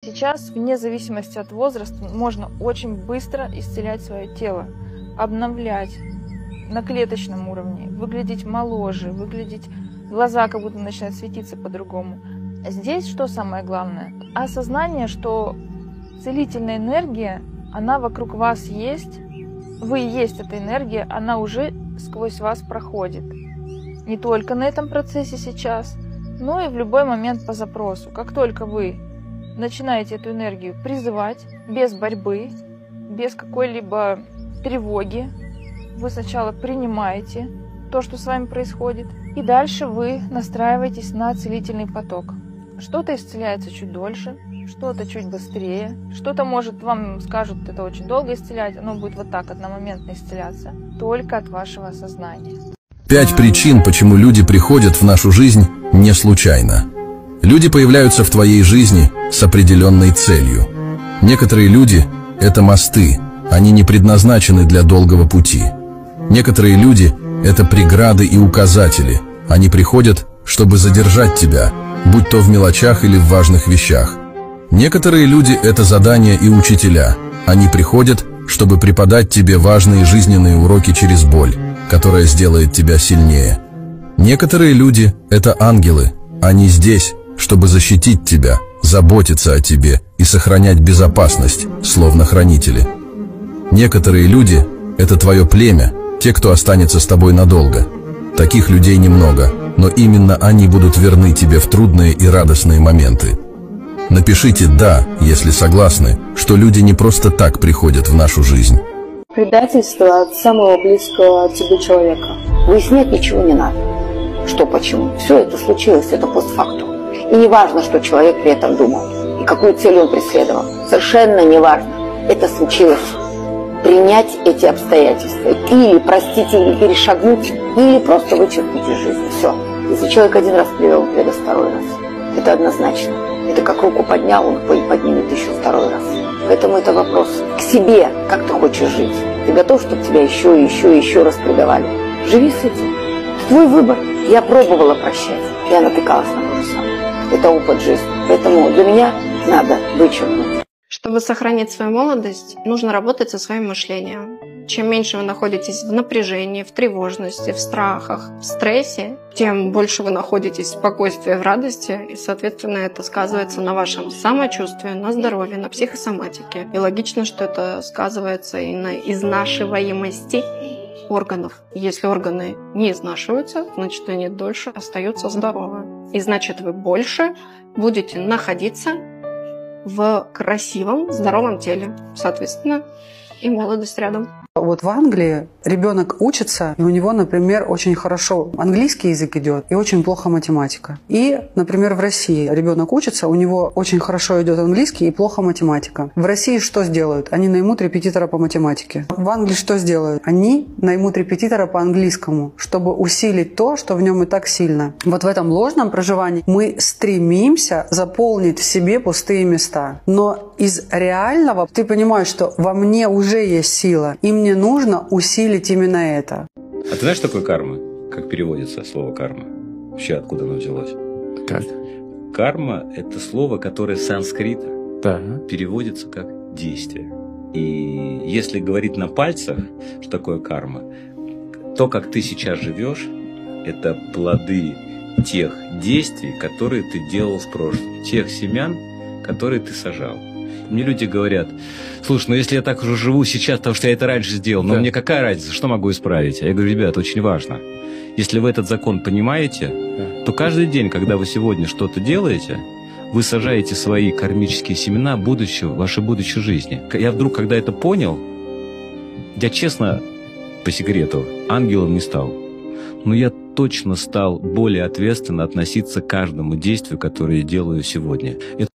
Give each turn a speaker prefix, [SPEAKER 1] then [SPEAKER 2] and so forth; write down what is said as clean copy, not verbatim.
[SPEAKER 1] Сейчас, вне зависимости от возраста, можно очень быстро исцелять свое тело, обновлять на клеточном уровне, выглядеть моложе, глаза как будто начинают светиться по-другому. Здесь что самое главное? Осознание, что целительная энергия, она вокруг вас есть, вы и есть эта энергия, она уже сквозь вас проходит. Не только на этом процессе сейчас, но и в любой момент по запросу. Как только вы начинаете эту энергию призывать, без борьбы, без какой-либо тревоги, вы сначала принимаете то, что с вами происходит, и дальше вы настраиваетесь на целительный поток. Что-то исцеляется чуть дольше, что-то чуть быстрее, что-то, может, вам скажут, это очень долго исцелять, оно будет вот так одномоментно исцеляться, только от вашего сознания.
[SPEAKER 2] 5 причин, почему люди приходят в нашу жизнь не случайно. Люди появляются в твоей жизни с определенной целью. Некоторые люди – это мосты, они не предназначены для долгого пути. Некоторые люди – это преграды и указатели, они приходят, чтобы задержать тебя, будь то в мелочах или в важных вещах. Некоторые люди – это задания и учителя, они приходят, чтобы преподать тебе важные жизненные уроки через боль, которая сделает тебя сильнее. Некоторые люди – это ангелы, они здесь, чтобы защитить тебя, заботиться о тебе и сохранять безопасность, словно хранители. Некоторые люди – это твое племя, те, кто останется с тобой надолго. Таких людей немного, но именно они будут верны тебе в трудные и радостные моменты. Напишите «да», если согласны, что люди не просто так приходят в нашу жизнь.
[SPEAKER 3] Предательство от самого близкого тебе человека. Выяснять ничего не надо. Что, почему? Все это случилось, это постфактум. И не важно, что человек при этом думал и какую цель он преследовал. Совершенно не важно. Это случилось. Принять эти обстоятельства. Или простить, или перешагнуть, или просто вычеркнуть из жизни. Все. Если человек один раз привел, он предаст второй раз. Это однозначно. Это как руку поднял, он поднимет еще второй раз. Поэтому это вопрос к себе, как ты хочешь жить. Ты готов, чтобы тебя еще и еще и еще раз предавали? Живи с этим. Твой выбор. Я пробовала прощать. Я натыкалась на то же самое. Это опыт жизни. Поэтому для меня надо вычеркнуть.
[SPEAKER 4] Чтобы сохранить свою молодость, нужно работать со своим мышлением. Чем меньше вы находитесь в напряжении, в тревожности, в страхах, в стрессе, тем больше вы находитесь в спокойствии, в радости, и, соответственно, это сказывается на вашем самочувствии, на здоровье, на психосоматике. И логично, что это сказывается и на изнашиваемости органов. Если органы не изнашиваются, значит, они дольше остаются здоровы. И значит, вы больше будете находиться в красивом, здоровом теле. Соответственно, и молодость рядом.
[SPEAKER 5] Вот в Англии ребенок учится, и у него, например, очень хорошо английский язык идет и очень плохо математика. И, например, в России ребенок учится, у него очень хорошо идет английский и плохо математика. В России что сделают? Они наймут репетитора по математике. В Англии что сделают? Они наймут репетитора по английскому, чтобы усилить то, что в нем и так сильно. Вот в этом ложном проживании мы стремимся заполнить в себе пустые места. Но из реального ты понимаешь, что во мне уже есть сила, и мне нужно усилить именно это.
[SPEAKER 6] А ты знаешь, что такое карма? Как переводится слово карма? Вообще, откуда оно взялось?
[SPEAKER 7] Как?
[SPEAKER 6] Карма – это слово, которое с санскрита переводится как действие. И если говорить на пальцах, что такое карма, то, как ты сейчас живешь, это плоды тех действий, которые ты делал в прошлом, тех семян, которые ты сажал. Мне люди говорят: слушай, ну если я так уже живу сейчас, потому что я это раньше сделал, но мне какая разница, что могу исправить? Я говорю: ребят, очень важно. Если вы этот закон понимаете, то каждый день, когда вы сегодня что-то делаете, вы сажаете свои кармические семена будущего, вашей будущей жизни. Я вдруг, когда это понял, я честно, по секрету, ангелом не стал. Но я точно стал более ответственно относиться к каждому действию, которое я делаю сегодня.